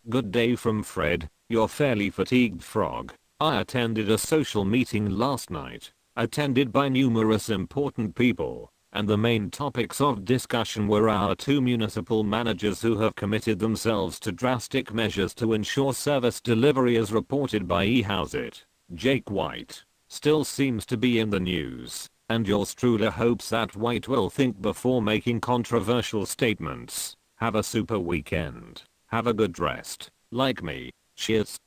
Good day from Fred, your fairly fatigued frog. I attended a social meeting last night, attended by numerous important people, and the main topics of discussion were our two municipal managers who have committed themselves to drastic measures to ensure service delivery as reported by eHouseit. Jake White still seems to be in the news, and yours truly hopes that White will think before making controversial statements. Have a super weekend. Have a good rest. Like me. Cheers.